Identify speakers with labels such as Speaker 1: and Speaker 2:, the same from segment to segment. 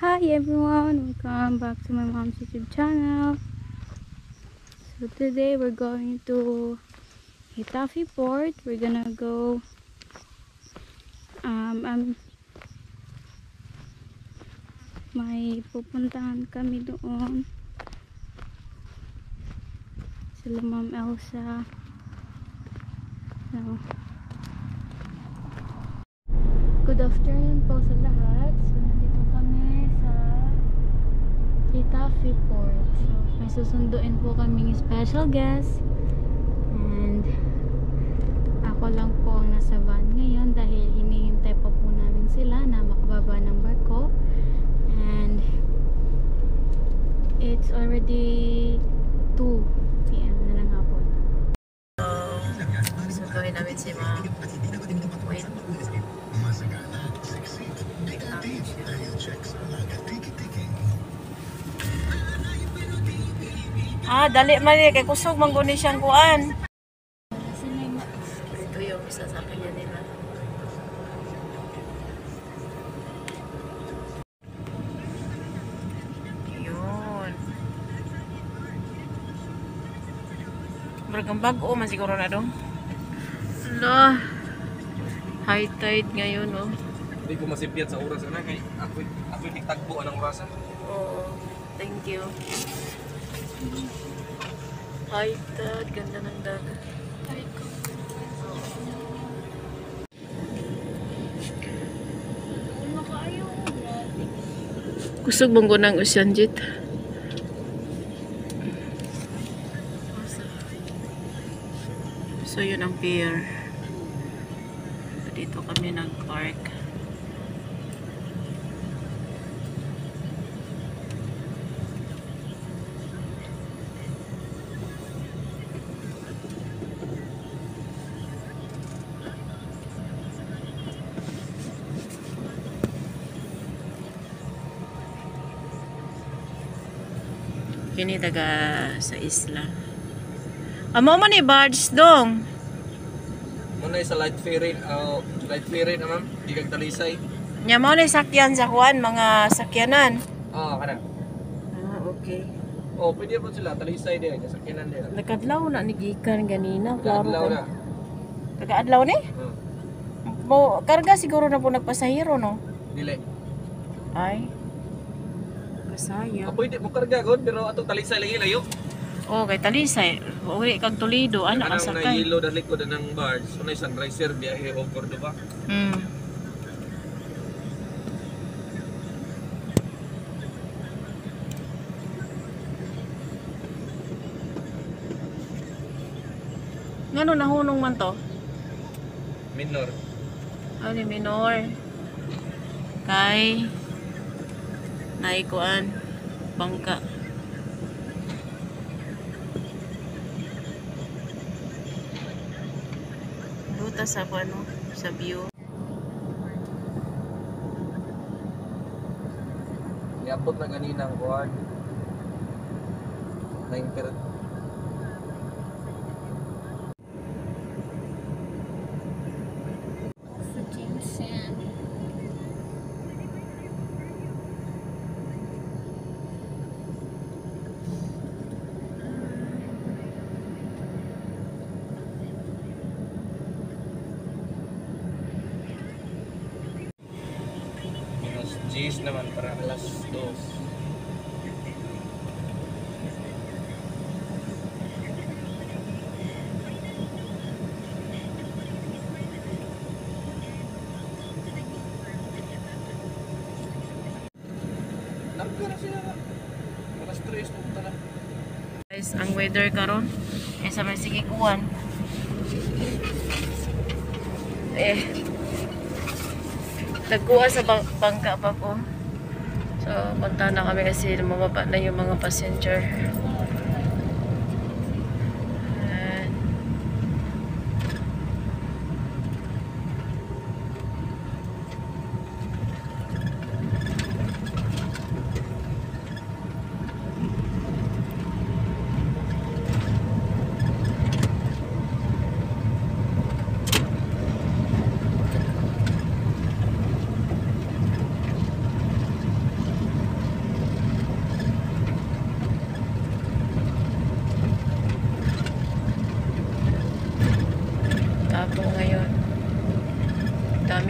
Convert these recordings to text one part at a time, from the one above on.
Speaker 1: Hi everyone, welcome back to my mom's YouTube channel. So today we're going to Hitafi Port. We're gonna go may pupuntahan kami doon sila Ma'am Elsa. So, good afternoon po sa lahat. So nandito kami sa Hitafi Port. So may susunduin po kaming special guest. And ako lang po ang nasa van ngayon dahil hinihintay pa po namin sila na makababa ng barko. And it's already 2 PM na ng hapon.
Speaker 2: So gawin namin si Ma'am. Wait. Dali man kay kusog man guni siyang kuan. Ito yung sasakyan nila. Yun. Bergang bago man siguro na dong. Lah. High tide ngayon, oh.
Speaker 3: Hindi ko masipyat sa oras na kay ako'y nagtagbo anong orasan.
Speaker 2: Oo. Thank you. High tide, ganda ng dagat. Kusog mong ko ng Ocean Jet. So yun ang pier. Dito kami nag-park. Kini taga sa isla. Amo man ni barge dong.
Speaker 3: Muna sa light ferry na ma'am, di kag talisay.
Speaker 2: Nya mo ni sakyan sa kuan mga sakyanan.
Speaker 3: Kana.
Speaker 2: Okay.
Speaker 3: Pwede po sila talisay din, sakyanan din.
Speaker 2: Nakadlaw na ni gikan ganina, klaro
Speaker 3: Adlaw na.
Speaker 2: ka. Taga-adlaw ni? Mo karga siguro na po nagpasahero no.
Speaker 3: Dili.
Speaker 2: Ay. Kasaya.
Speaker 3: Pwede mo karga gud pero ato talisay lagi layo.
Speaker 2: Oh, kay Talisay. Uri kag Toledo, ana ka
Speaker 3: Kanang
Speaker 2: sakay.
Speaker 3: yellow na likod ng barge, sunay sunriser biyahe over do ba?
Speaker 2: Ngano nahunong man to?
Speaker 3: Minor.
Speaker 2: Ano minor? Kay naikuan bangka. Luta sa ano, sa view.
Speaker 3: Niabot na ganina ang kuan. 9:30. G's naman para alas 2. Nagkara sila na. Alas 3 punta na.
Speaker 2: Guys, ang weather karon ay sa may sigikuan. Nagkuha sa bangka pa po. So, punta na kami kasi lumababa na yung mga passenger.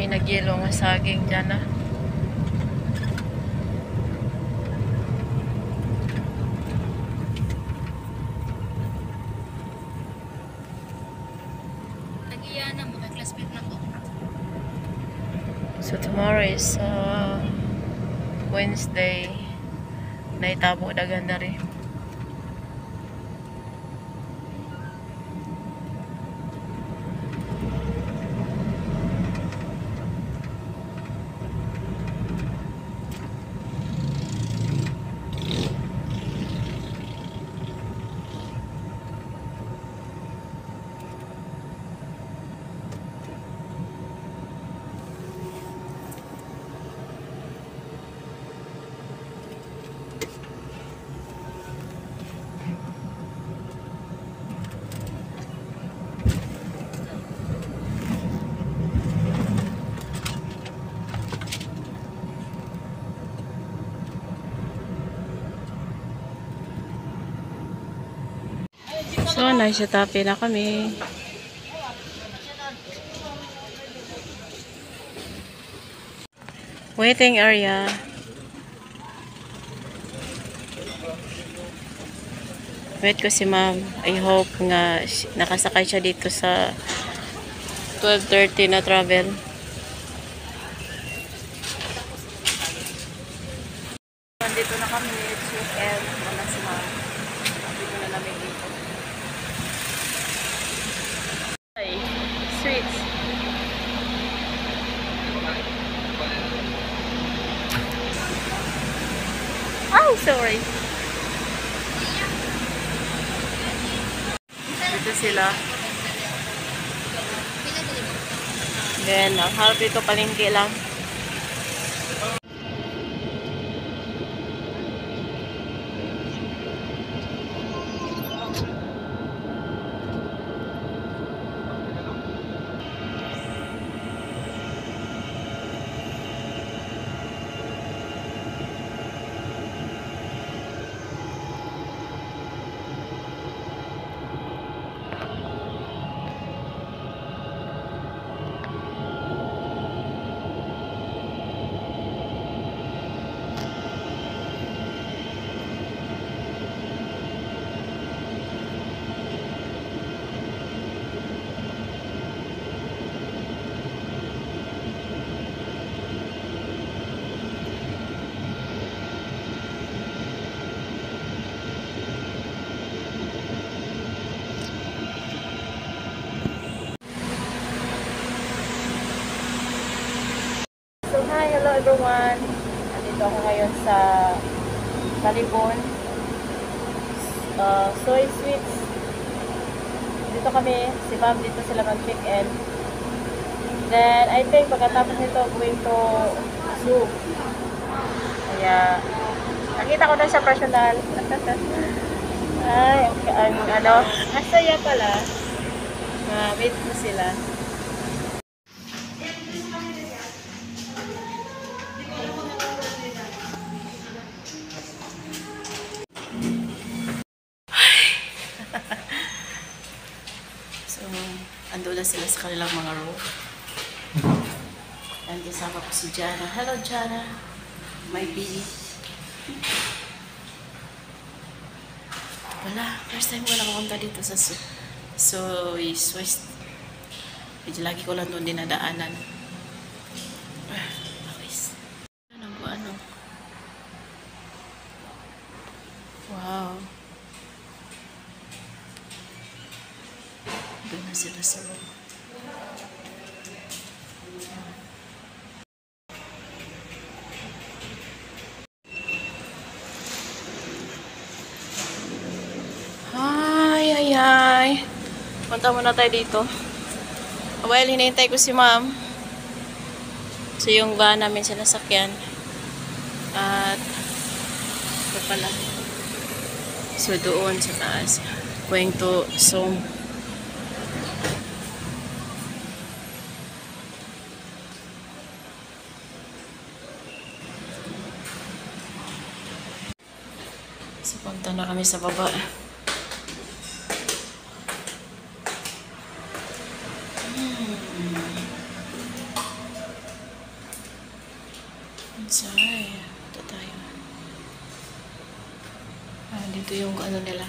Speaker 2: May nagyelo nga saging dyan na.
Speaker 1: Nagiya na mo, classmate na ko.
Speaker 2: So tomorrow is Wednesday. Naitabo dagan na rin. So, nasa tapi na kami. Waiting area. Wait ko si ma'am. I hope nga nakasakay siya dito sa 12:30 na travel. Nandito na kami. Weekend. Wala si ma'am. Dito na namin dito. Ay, sweets. Oh, sorry. Dito sila. Then, ang harap dito palengke lang. So, hi, hello everyone. Nandito ako ngayon sa Talibon. Soy Sweets. Dito kami, si ma'am dito sila mag-check-in. Then, I think pagkatapos nito, going to zoo. Kaya, nakita ko na siya personal. Ay, ang ano, masaya pala. Wait mo sila. So, ando na sila sa kanilang mga room. And kasama ko si Jana. Hello, Jana. My baby. Wala. First time ko nakapunta dito sa Swiss West. Medyo lagi ko lang doon dinadaanan. Pakis. Ano? Wow. Doon na sila sa loob. Ay. Punta muna tayo dito. Well, hinihintay ko si ma'am. So, yung van namin sinasakyan. At, ito pala. So, doon sa taas. Going to Som. So, punta na kami sa baba. Say, ito tayo. Dito yung ano nila.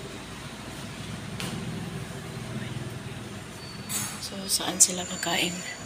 Speaker 2: So, saan sila kakain?